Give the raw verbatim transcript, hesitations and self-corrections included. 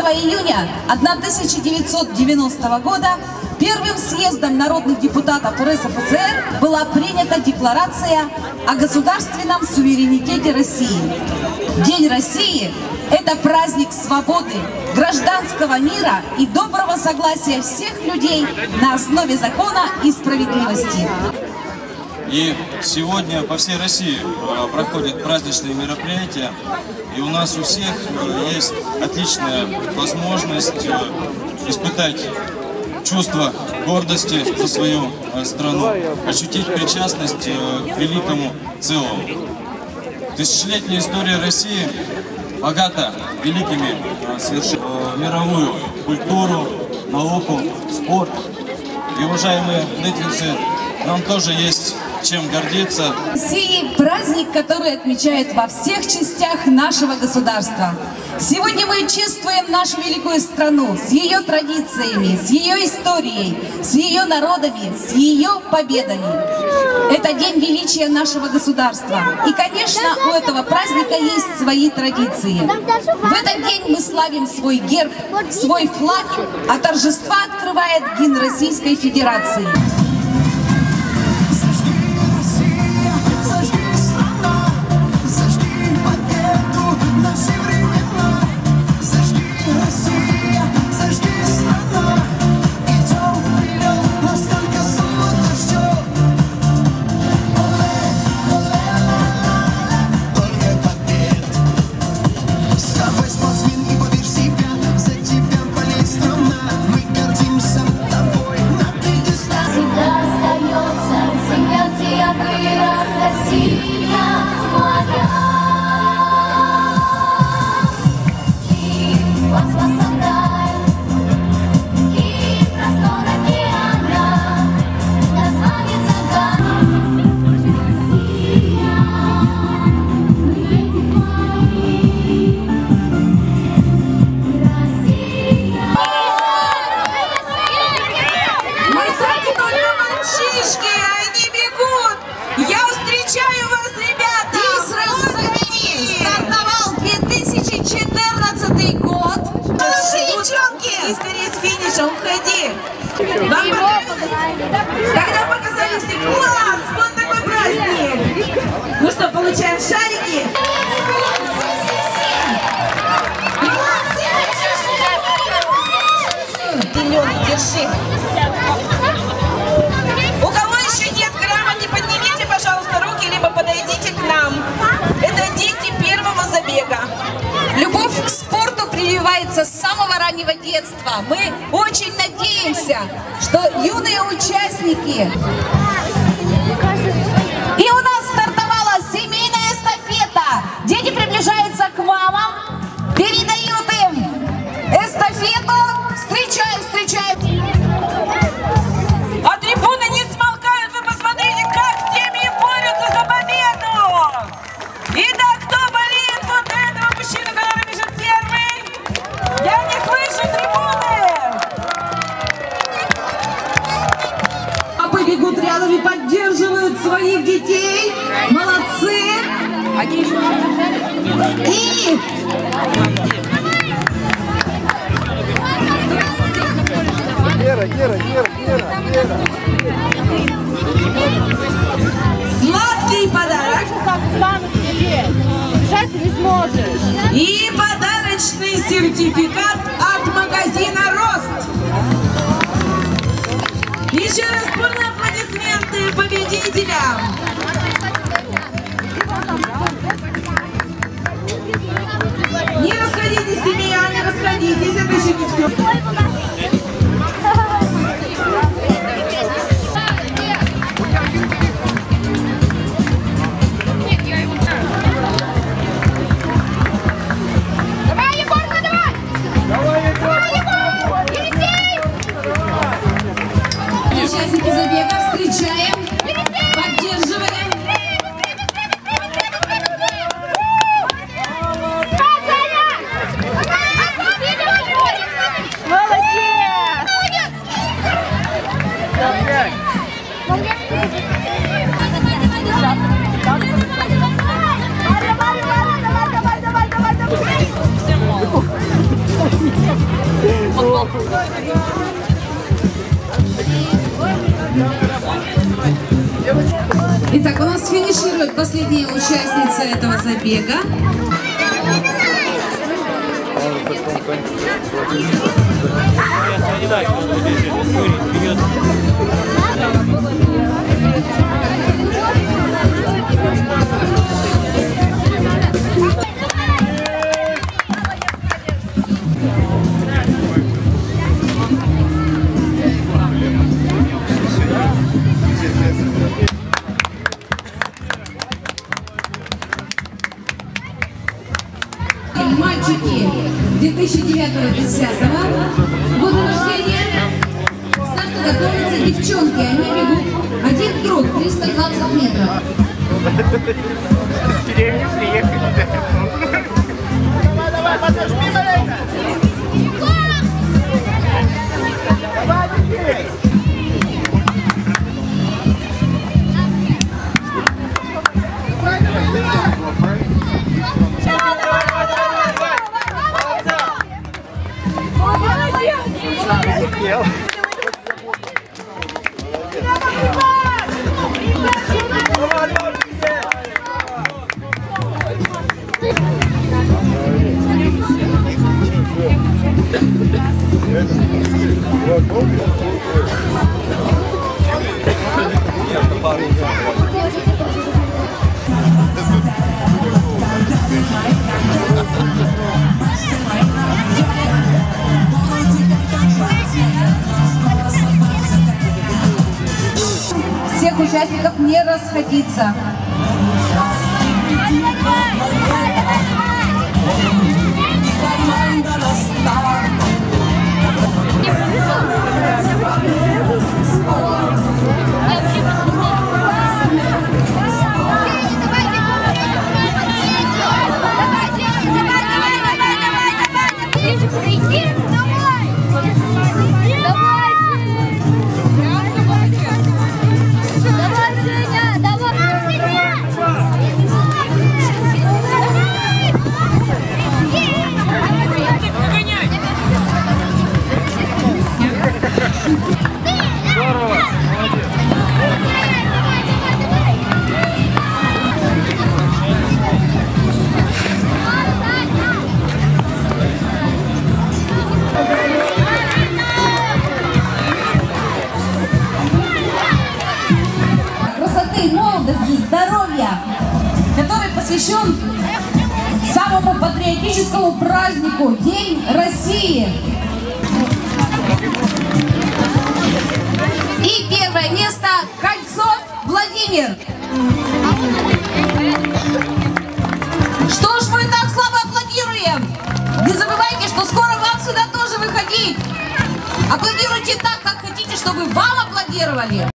четырнадцатого июня тысяча девятьсот девяностого года первым съездом народных депутатов эр эс эф эс эр была принята декларация о государственном суверенитете России. День России – это праздник свободы, гражданского мира и доброго согласия всех людей на основе закона и справедливости. И сегодня по всей России проходят праздничные мероприятия, и у нас у всех есть отличная возможность испытать чувство гордости за свою страну, ощутить причастность к великому целому. Тысячелетняя история России богата великими совершениями, мировую культуру, науку, спорт. И, уважаемые нытвинцы, нам тоже есть чем гордиться. Россия – праздник, который отмечают во всех частях нашего государства. Сегодня мы чествуем нашу великую страну с ее традициями, с ее историей, с ее народами, с ее победами. Это день величия нашего государства. И, конечно, у этого праздника есть свои традиции. В этот день мы славим свой герб, свой флаг, а торжества открывает гимн Российской Федерации. Уходи! Вам когда показали все класс! Вот такой праздник! Ну что, получаем шарики? Зеленый, держи! У кого еще нет грамоты, поднимите, пожалуйста, руки, либо подойдите к нам. Это дети первого забега. Любовь к спорту прививается с самого раннего детства. Мы очень надеемся, что юные участники... И у нас стартовала семейная эстафета. Дети приближаются к мамам, передают им эстафету. Встречают, встречают. А трибуны не смолкают. Вы посмотрите, как с теми борются за победу. Итак, кто болеет вот этого мужчину, который бежит первый? Я не слышу трибуны. Папы бегут рядом и поддерживают своих детей. Молодцы. И... Гера, Гера, Гера, Гера, Гера. Сладкий подарок. Бежать ты не сможешь. И подарочный сертификат от магазина «Рост». Еще раз бурные аплодисменты победителям. Не расходитесь, семья, не расходитесь, это еще не все. Участники забега встречаем, поддерживаем. Молодец! Итак, у нас финиширует последняя участница этого забега. Мальчики две тысячи девятого — две тысячи десятого года рождения. Ставьте готовятся девчонки, они бегут один круг, триста двадцать метров. Давай, подожди, маленько! Давай, беги! Всех участников не расходиться. Молодости, здоровья, который посвящен самому патриотическому празднику — День России. И первое место — Кольцов Владимир. Что ж мы так слабо аплодируем? Не забывайте, что скоро вам сюда тоже выходить. Аплодируйте так, как хотите, чтобы вам аплодировали.